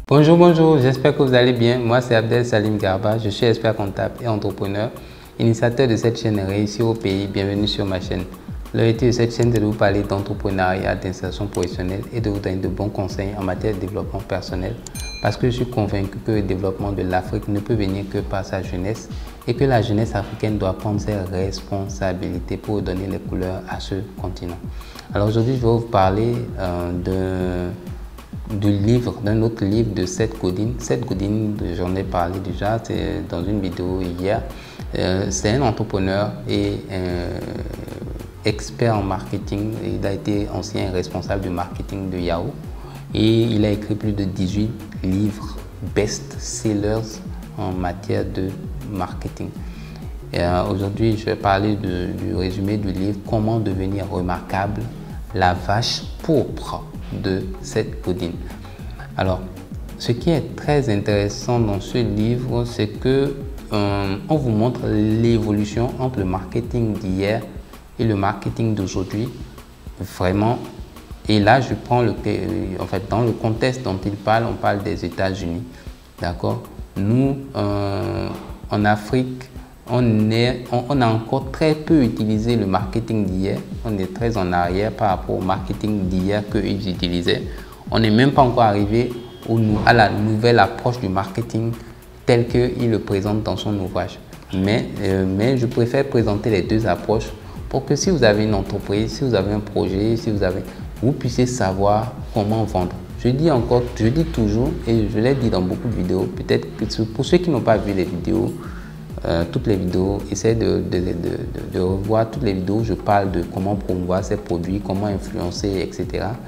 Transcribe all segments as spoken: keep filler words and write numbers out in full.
Bonjour, bonjour, j'espère que vous allez bien. Moi, c'est Abdel Salim Garba, je suis expert comptable et entrepreneur, initiateur de cette chaîne Réussir au pays. Bienvenue sur ma chaîne. L'objectif de cette chaîne est de vous parler d'entrepreneuriat, d'insertion professionnelle et de vous donner de bons conseils en matière de développement personnel parce que je suis convaincu que le développement de l'Afrique ne peut venir que par sa jeunesse et que la jeunesse africaine doit prendre ses responsabilités pour donner les couleurs à ce continent. Alors aujourd'hui, je vais vous parler euh, de du livre, d'un autre livre de Seth Godin. Seth Godin, j'en ai parlé déjà, c'est dans une vidéo hier. Euh, c'est un entrepreneur et euh, expert en marketing. Il a été ancien responsable du marketing de Yahoo et il a écrit plus de dix-huit livres best-sellers en matière de marketing. Euh, Aujourd'hui, je vais parler de, du résumé du livre « Comment devenir remarquable, la vache pourpre » de Seth Godin. Alors, ce qui est très intéressant dans ce livre, c'est que euh, on vous montre l'évolution entre le marketing d'hier et le marketing d'aujourd'hui. Vraiment. Et là, je prends le, en fait, dans le contexte dont il parle, on parle des États-Unis. D'accord? Nous, euh, en Afrique, on, est, on, on a encore très peu utilisé le marketing d'hier. On est très en arrière par rapport au marketing d'hier qu'ils utilisaient. On n'est même pas encore arrivé au, à la nouvelle approche du marketing telle qu'il le présente dans son ouvrage. Mais, euh, mais je préfère présenter les deux approches pour que si vous avez une entreprise, si vous avez un projet, si vous avez, vous puissiez savoir comment vendre. Je dis encore, je dis toujours, et je l'ai dit dans beaucoup de vidéos, peut-être que pour ceux qui n'ont pas vu les vidéos, Euh, toutes les vidéos, essayez de, de, de, de, de revoir toutes les vidéos où je parle de comment promouvoir ces produits, comment influencer, et cetera.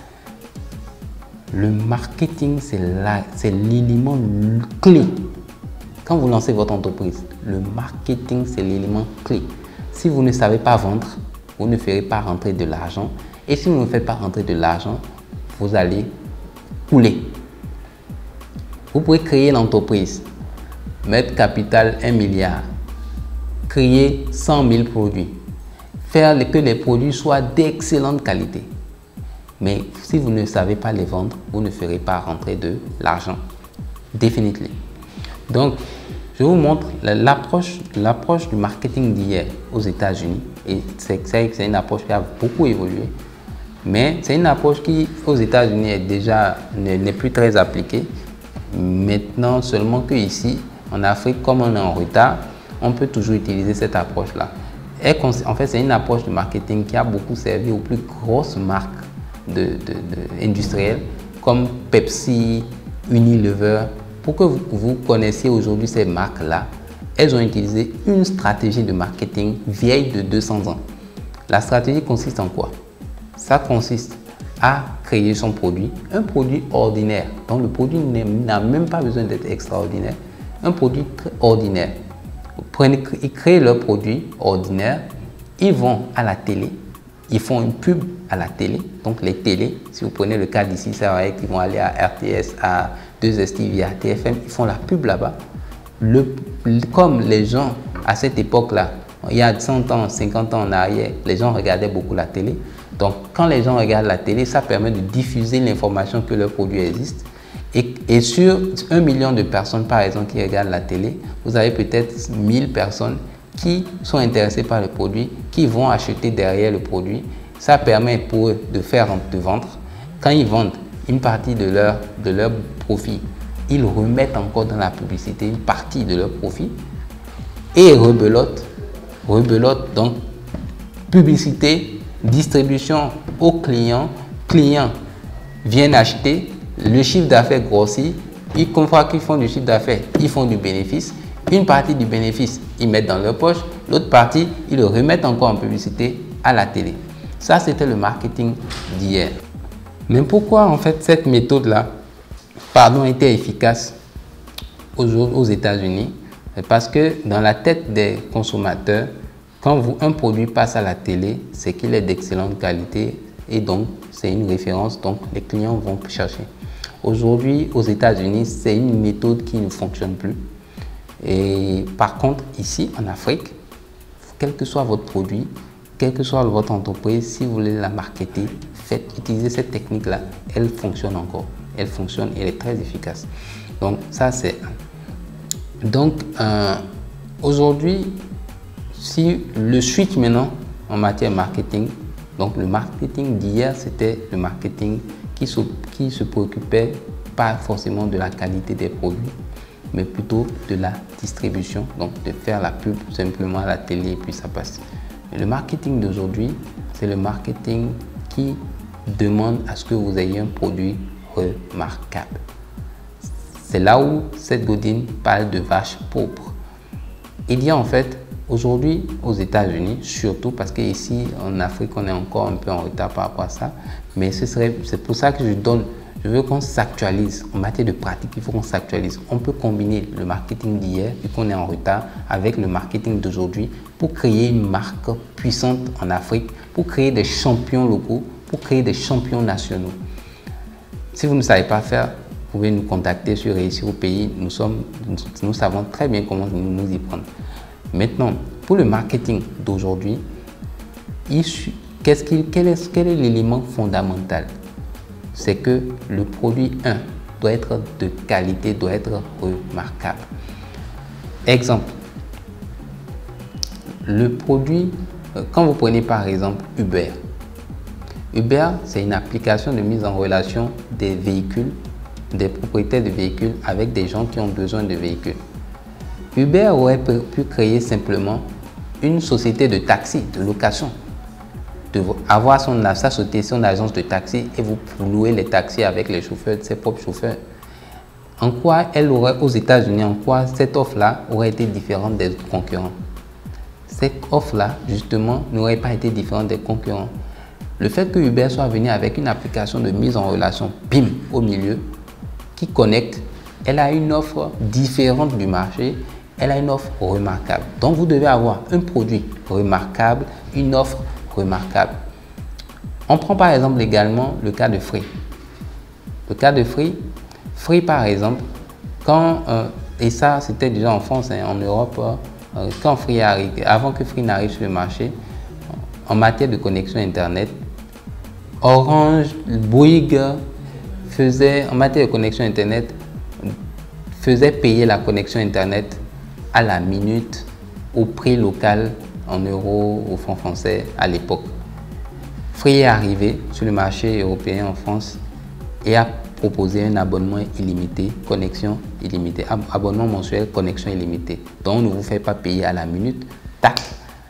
Le marketing, c'est l'élément clé. Quand vous lancez votre entreprise, le marketing, c'est l'élément clé. Si vous ne savez pas vendre, vous ne ferez pas rentrer de l'argent. Et si vous ne faites pas rentrer de l'argent, vous allez couler. Vous pouvez créer l'entreprise. Mettre capital un milliard, créer cent mille produits, faire que les produits soient d'excellente qualité. Mais si vous ne savez pas les vendre, vous ne ferez pas rentrer de l'argent. Définitivement. Donc, je vous montre l'approche l'approche du marketing d'hier aux États-Unis. Et c'est une approche qui a beaucoup évolué. Mais c'est une approche qui, aux États-Unis, est déjà n'est plus très appliquée. Maintenant, seulement que ici, en Afrique, comme on est en retard, on peut toujours utiliser cette approche-là. En fait, c'est une approche de marketing qui a beaucoup servi aux plus grosses marques de, de, de, industrielles comme Pepsi, Unilever. Pour que vous, vous connaissiez aujourd'hui ces marques-là, elles ont utilisé une stratégie de marketing vieille de deux cents ans. La stratégie consiste en quoi? Ça consiste à créer son produit, un produit ordinaire, dont le produit n'a même pas besoin d'être extraordinaire. Un produit ordinaire. Prenez, ils créent leur produit ordinaire, ils vont à la télé, ils font une pub à la télé. Donc les télés, si vous prenez le cas d'ici, ça va être qu'ils vont aller à R T S, à deux S T V, à T F M, ils font la pub là-bas. Le, comme les gens à cette époque-là, il y a cent ans, cinquante ans en arrière, les gens regardaient beaucoup la télé. Donc quand les gens regardent la télé, ça permet de diffuser l'information que leur produit existe. Et, et sur un million de personnes, par exemple, qui regardent la télé, vous avez peut-être mille personnes qui sont intéressées par le produit, qui vont acheter derrière le produit. Ça permet pour eux de faire de vendre. Quand ils vendent une partie de leur, de leur profit, ils remettent encore dans la publicité une partie de leur profit et rebelote, rebelote donc publicité, distribution aux clients, clients viennent acheter. Le chiffre d'affaires grossit, ils comprennent qu'ils font du chiffre d'affaires, ils font du bénéfice. Une partie du bénéfice, ils mettent dans leur poche, l'autre partie, ils le remettent encore en publicité à la télé. Ça, c'était le marketing d'hier. Mais pourquoi, en fait, cette méthode-là, pardon, était efficace aux, aux États-Unis? Parce que dans la tête des consommateurs, quand vous, un produit passe à la télé, c'est qu'il est d'excellente qualité et donc c'est une référence, donc les clients vont chercher. Aujourd'hui, aux États-Unis, c'est une méthode qui ne fonctionne plus. Et par contre, ici, en Afrique, quel que soit votre produit, quelle que soit votre entreprise, si vous voulez la marketer, faites utiliser cette technique-là. Elle fonctionne encore. elle fonctionne, elle est très efficace. Donc ça c'est un. Donc euh, aujourd'hui, si le switch maintenant en matière marketing, donc le marketing d'hier c'était le marketing qui se, qui se préoccupait pas forcément de la qualité des produits, mais plutôt de la distribution, donc de faire la pub simplement à la télé et puis ça passe. Et le marketing d'aujourd'hui, c'est le marketing qui demande à ce que vous ayez un produit remarquable. C'est là où Seth Godin parle de vache pauvre. Il y a en fait aujourd'hui aux États-Unis, surtout parce qu'ici en Afrique on est encore un peu en retard par rapport à ça, mais ce serait, c'est pour ça que je donne, je veux qu'on s'actualise en matière de pratique, il faut qu'on s'actualise. On peut combiner le marketing d'hier et qu'on est en retard avec le marketing d'aujourd'hui pour créer une marque puissante en Afrique, pour créer des champions locaux, pour créer des champions nationaux. Si vous ne savez pas faire, vous pouvez nous contacter sur Réussir au Pays. Nous, sommes, nous, nous savons très bien comment nous, nous y prendre. Maintenant, pour le marketing d'aujourd'hui, qu'est-ce qu'il, quel est, quel est l'élément fondamental? C'est que le produit un doit être de qualité, doit être remarquable. Exemple, le produit, quand vous prenez par exemple Uber, Uber, c'est une application de mise en relation des véhicules, des propriétaires de véhicules avec des gens qui ont besoin de véhicules. Uber aurait pu créer simplement une société de taxi, de location, de avoir son, sa société, son agence de taxi et vous louer les taxis avec les chauffeurs, ses propres chauffeurs. En quoi elle aurait, aux États-Unis, en quoi cette offre-là aurait été différente des concurrents? Cette offre-là, justement, n'aurait pas été différente des concurrents. Le fait que Uber soit venu avec une application de mise en relation, bim, au milieu, qui connecte, elle a une offre différente du marché, elle a une offre remarquable. Donc, vous devez avoir un produit remarquable, une offre remarquable. On prend par exemple également le cas de Free. Le cas de Free, Free par exemple, quand, euh, et ça c'était déjà en France, hein, en Europe, euh, quand Free arrive, avant que Free n'arrive sur le marché, en matière de connexion Internet, Orange, Bouygues faisait, en matière de connexion Internet, faisait payer la connexion Internet à la minute au prix local en euros, au franc français à l'époque. Free est arrivé sur le marché européen en France et a proposé un abonnement illimité, connexion illimitée, ab abonnement mensuel, connexion illimitée. Donc on ne vous fait pas payer à la minute, tac,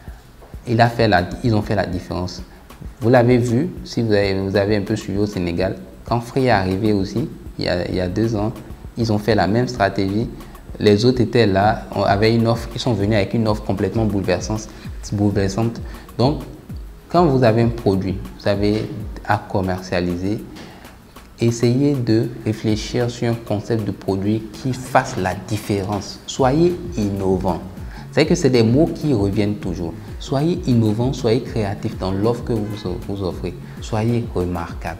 il a fait la, ils ont fait la différence. Vous l'avez vu, si vous avez, vous avez un peu suivi au Sénégal, quand Free est arrivé aussi, il y, a, il y a deux ans, ils ont fait la même stratégie. Les autres étaient là, avaient une offre, ils sont venus avec une offre complètement bouleversante. bouleversante. Donc, quand vous avez un produit, vous avez à commercialiser, essayez de réfléchir sur un concept de produit qui fasse la différence. Soyez innovant. C'est que c'est des mots qui reviennent toujours. Soyez innovant, soyez créatif dans l'offre que vous, vous offrez. Soyez remarquable.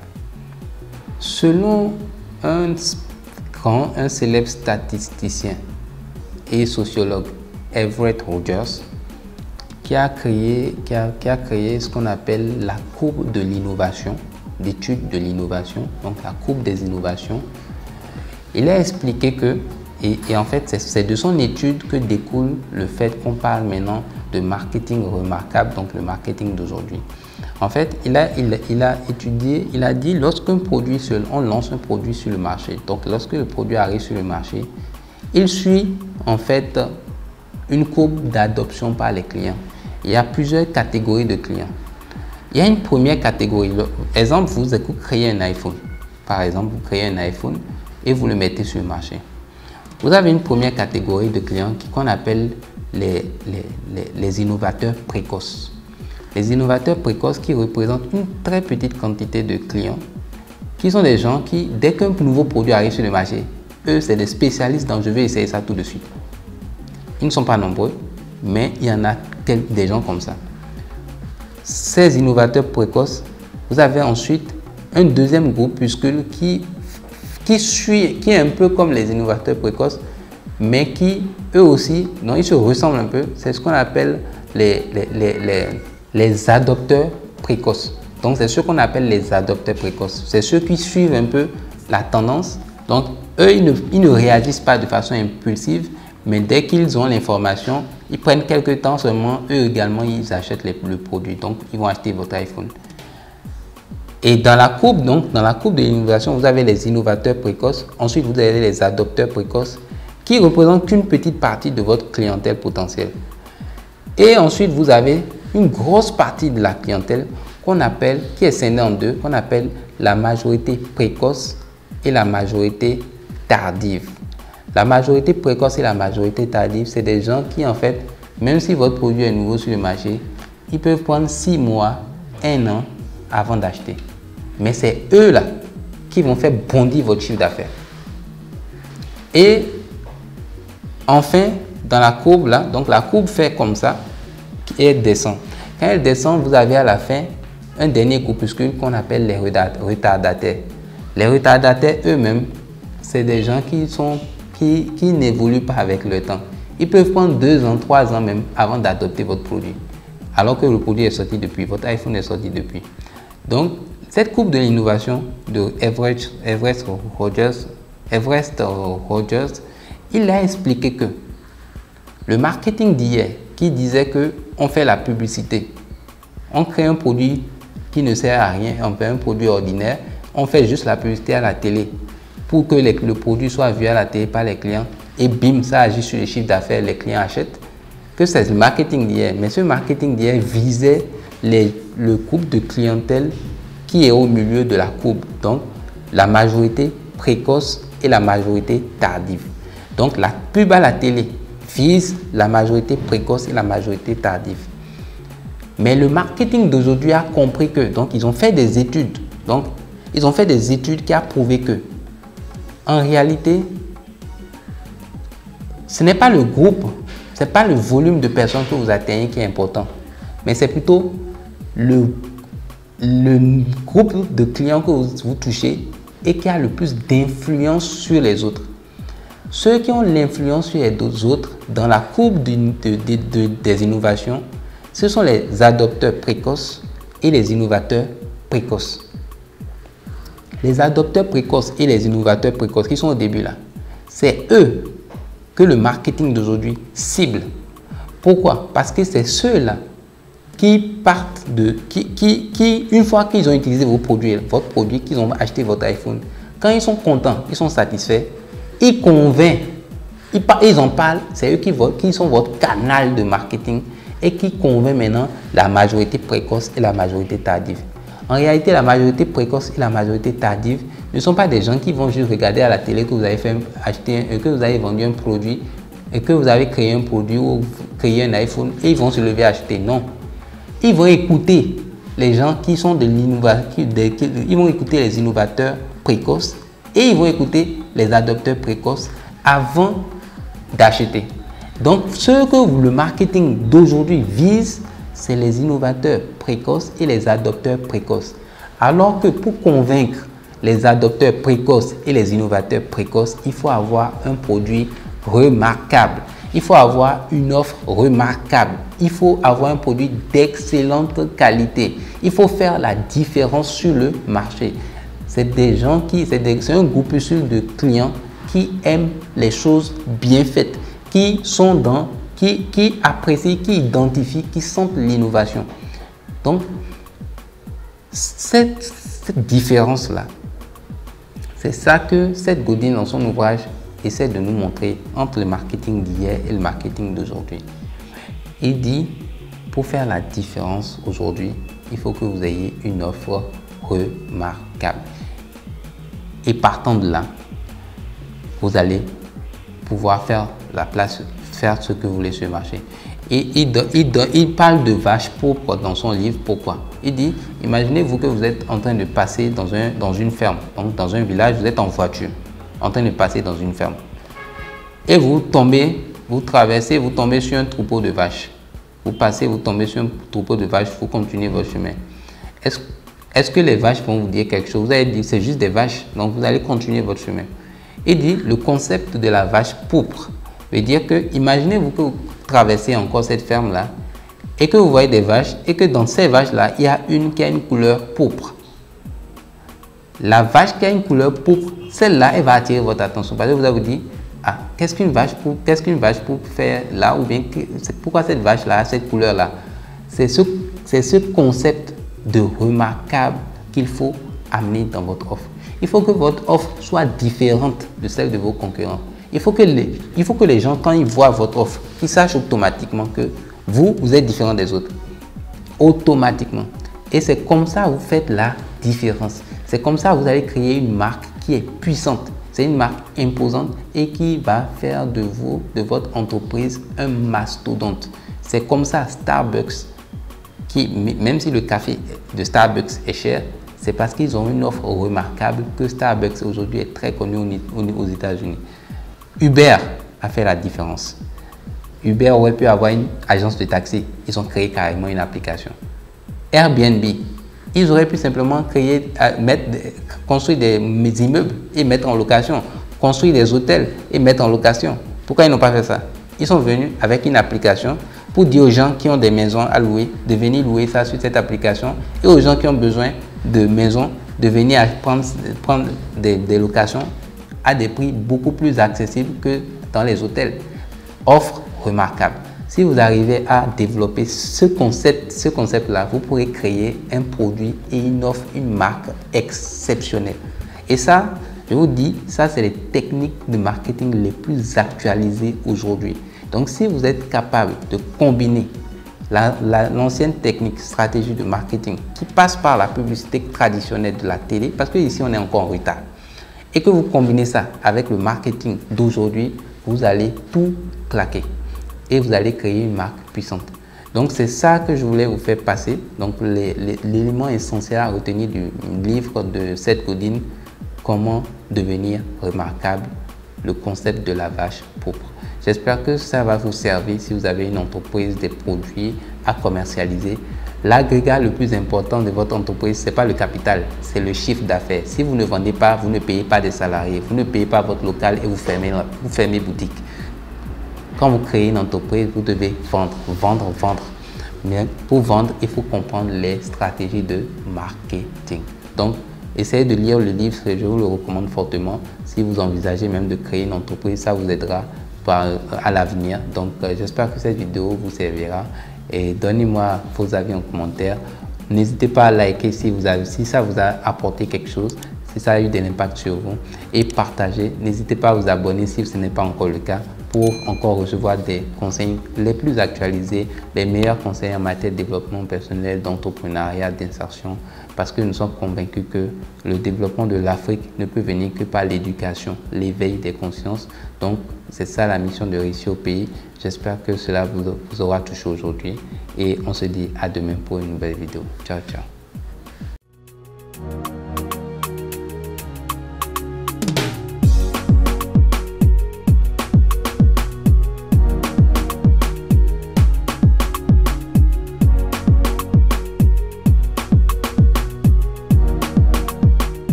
Selon un grand, un célèbre statisticien et sociologue, Everett Rogers, qui a créé, qui a, qui a créé ce qu'on appelle la courbe de l'innovation, l'étude de l'innovation, donc la courbe des innovations. Il a expliqué que, et, et en fait, c'est de son étude que découle le fait qu'on parle maintenant de marketing remarquable, donc le marketing d'aujourd'hui. En fait, il a, il, il a étudié, il a dit, lorsqu'un produit, seul, on lance un produit sur le marché, donc lorsque le produit arrive sur le marché, il suit en fait une courbe d'adoption par les clients. Il y a plusieurs catégories de clients. Il y a une première catégorie. Exemple, vous créez un iPhone. Par exemple, vous créez un iPhone et vous le mettez sur le marché. Vous avez une première catégorie de clients qu'on appelle les, les, les, les innovateurs précoces. Les innovateurs précoces qui représentent une très petite quantité de clients, qui sont des gens qui, dès qu'un nouveau produit arrive sur le marché, eux, c'est des spécialistes dans je vais essayer ça tout de suite. Ils ne sont pas nombreux, mais il y en a des gens comme ça. Ces innovateurs précoces, vous avez ensuite un deuxième groupuscule qui, qui suit, qui est un peu comme les innovateurs précoces, mais qui, eux aussi, non, ils se ressemblent un peu. C'est ce qu'on appelle les, les, les, les, les adopteurs précoces. Donc, c'est ce qu'on appelle les adopteurs précoces. C'est ceux qui suivent un peu la tendance. Donc, eux, ils ne, ils ne réagissent pas de façon impulsive, mais dès qu'ils ont l'information, ils prennent quelques temps seulement, eux également, ils achètent les, le produit. Donc, ils vont acheter votre iPhone. Et dans la courbe, donc, dans la courbe de l'innovation, vous avez les innovateurs précoces. Ensuite, vous avez les adopteurs précoces qui représentent qu'une petite partie de votre clientèle potentielle. Et ensuite, vous avez une grosse partie de la clientèle qu'on appelle, qui est scindée en deux, qu'on appelle la majorité précoce et la majorité tardive. La majorité précoce et la majorité tardive, c'est des gens qui, en fait, même si votre produit est nouveau sur le marché, ils peuvent prendre six mois, un an avant d'acheter. Mais c'est eux-là qui vont faire bondir votre chiffre d'affaires. Et enfin, dans la courbe, là, donc la courbe fait comme ça et elle descend. Quand elle descend, vous avez à la fin un dernier groupuscule qu'on appelle les retardataires. Les retardataires eux-mêmes, c'est des gens qui sont qui, qui n'évoluent pas avec le temps. Ils peuvent prendre deux ans, trois ans même avant d'adopter votre produit. Alors que le produit est sorti depuis, votre iPhone est sorti depuis. Donc, cette courbe de l'innovation de Everest, Everest Rogers, Everest Rogers, il a expliqué que le marketing d'hier, qui disait que on fait la publicité, on crée un produit qui ne sert à rien, on fait un produit ordinaire, on fait juste la publicité à la télé pour que les, le produit soit vu à la télé par les clients et bim, ça agit sur les chiffres d'affaires, les clients achètent, que c'est le marketing d'hier. Mais ce marketing d'hier visait les, le groupe de clientèle qui est au milieu de la courbe, donc la majorité précoce et la majorité tardive. Donc la pub à la télé vise la majorité précoce et la majorité tardive. Mais le marketing d'aujourd'hui a compris que, donc ils ont fait des études, donc ils ont fait des études qui a prouvé que, en réalité, ce n'est pas le groupe, ce n'est pas le volume de personnes que vous atteignez qui est important, mais c'est plutôt le, le groupe de clients que vous, vous touchez et qui a le plus d'influence sur les autres. Ceux qui ont l'influence sur les autres dans la courbe de, de, de, de, des innovations, ce sont les adopteurs précoces et les innovateurs précoces. Les adopteurs précoces et les innovateurs précoces qui sont au début là, c'est eux que le marketing d'aujourd'hui cible. Pourquoi? Parce que c'est ceux-là qui partent de, qui, qui, qui une fois qu'ils ont utilisé vos produits, votre produit, qu'ils ont acheté votre iPhone, quand ils sont contents, ils sont satisfaits, ils convainquent, ils, ils en parlent, c'est eux qui, qui sont votre canal de marketing et qui convainc maintenant la majorité précoce et la majorité tardive. En réalité, la majorité précoce et la majorité tardive ne sont pas des gens qui vont juste regarder à la télé que vous avez fait acheter, que vous avez vendu un produit et que vous avez créé un produit ou créé un iPhone et ils vont se lever à acheter. Non. Ils vont écouter les gens qui sont de l'innovation, ils vont écouter les innovateurs précoces et ils vont écouter les adopteurs précoces avant d'acheter. Donc, ce que le marketing d'aujourd'hui vise, c'est les innovateurs précoces et les adopteurs précoces. Alors que pour convaincre les adopteurs précoces et les innovateurs précoces, il faut avoir un produit remarquable. Il faut avoir une offre remarquable. Il faut avoir un produit d'excellente qualité. Il faut faire la différence sur le marché. C'est des gens qui, c'est un groupuscule de clients qui aiment les choses bien faites, qui sont dans, qui, qui apprécient, qui identifient, qui sentent l'innovation. Donc, cette, cette différence-là, c'est ça que Seth Godin, dans son ouvrage, essaie de nous montrer entre le marketing d'hier et le marketing d'aujourd'hui. Il dit, pour faire la différence aujourd'hui, il faut que vous ayez une offre remarquable. Et partant de là, vous allez pouvoir faire la place, faire ce que vous voulez sur le marché. Et il, il, il parle de vache pourpre dans son livre. Pourquoi? Il dit, imaginez-vous que vous êtes en train de passer dans, un, dans une ferme, donc dans un village, vous êtes en voiture, en train de passer dans une ferme. Et vous tombez, vous traversez, vous tombez sur un troupeau de vaches. Vous passez, vous tombez sur un troupeau de vaches, vous continuez votre chemin. Est-ce est-ce que les vaches vont vous dire quelque chose? Vous allez dire, c'est juste des vaches, donc vous allez continuer votre chemin. Il dit, le concept de la vache pourpre veut dire que, imaginez-vous que vous traversez encore cette ferme-là et que vous voyez des vaches et que dans ces vaches-là, il y a une qui a une couleur pourpre. La vache qui a une couleur pourpre, celle-là, elle va attirer votre attention. Parce que vous allez vous dire, ah, qu'est-ce qu'une vache pour, qu'est-ce qu'une vache pour faire là, ou bien pourquoi cette vache-là a cette couleur-là? C'est ce, c'est ce concept de remarquable qu'il faut amener dans votre offre. Il faut que votre offre soit différente de celle de vos concurrents. Il faut que les, il faut que les gens, quand ils voient votre offre, ils sachent automatiquement que vous, vous êtes différent des autres. Automatiquement. Et c'est comme ça que vous faites la différence. C'est comme ça que vous allez créer une marque qui est puissante. C'est une marque imposante et qui va faire de vous, de votre entreprise, un mastodonte. C'est comme ça Starbucks, qui, même si le café de Starbucks est cher, c'est parce qu'ils ont une offre remarquable que Starbucks aujourd'hui est très connu aux États-Unis. Uber a fait la différence. Uber aurait pu avoir une agence de taxi. Ils ont créé carrément une application. Airbnb, ils auraient pu simplement créer, mettre, construire des immeubles et mettre en location. Construire des hôtels et mettre en location. Pourquoi ils n'ont pas fait ça? Ils sont venus avec une application pour dire aux gens qui ont des maisons à louer de venir louer ça sur cette application et aux gens qui ont besoin de maisons de venir prendre, prendre des, des locations à des prix beaucoup plus accessibles que dans les hôtels. Offre remarquable. Si vous arrivez à développer ce concept, ce concept-là, vous pourrez créer un produit et une offre, une marque exceptionnelle. Et ça, je vous dis, ça c'est les techniques de marketing les plus actualisées aujourd'hui. Donc si vous êtes capable de combiner l'ancienne technique, stratégie de marketing qui passe par la publicité traditionnelle de la télé, parce que ici on est encore en retard, et que vous combinez ça avec le marketing d'aujourd'hui, vous allez tout claquer et vous allez créer une marque puissante. Donc c'est ça que je voulais vous faire passer. Donc l'élément essentiel à retenir du livre de Seth Godin, comment devenir remarquable, le concept de la vache pourpre. J'espère que ça va vous servir si vous avez une entreprise, des produits à commercialiser. L'agrégat le plus important de votre entreprise, ce n'est pas le capital, c'est le chiffre d'affaires. Si vous ne vendez pas, vous ne payez pas des salariés, vous ne payez pas votre local et vous fermez, vous fermez boutique. Quand vous créez une entreprise, vous devez vendre, vendre, vendre. Mais pour vendre, il faut comprendre les stratégies de marketing. Donc, essayez de lire le livre, je vous le recommande fortement. Si vous envisagez même de créer une entreprise, ça vous aidera par, à l'avenir. Donc, euh, j'espère que cette vidéo vous servira. Et donnez-moi vos avis en commentaire. N'hésitez pas à liker si, vous avez, si ça vous a apporté quelque chose, si ça a eu de l'impact sur vous. Et partagez. N'hésitez pas à vous abonner si ce n'est pas encore le cas pour encore recevoir des conseils les plus actualisés, les meilleurs conseils en matière de développement personnel, d'entrepreneuriat, d'insertion. Parce que nous sommes convaincus que le développement de l'Afrique ne peut venir que par l'éducation, l'éveil des consciences. Donc, c'est ça la mission de Réussir au pays. J'espère que cela vous, vous aura touché aujourd'hui et on se dit à demain pour une nouvelle vidéo. Ciao, ciao.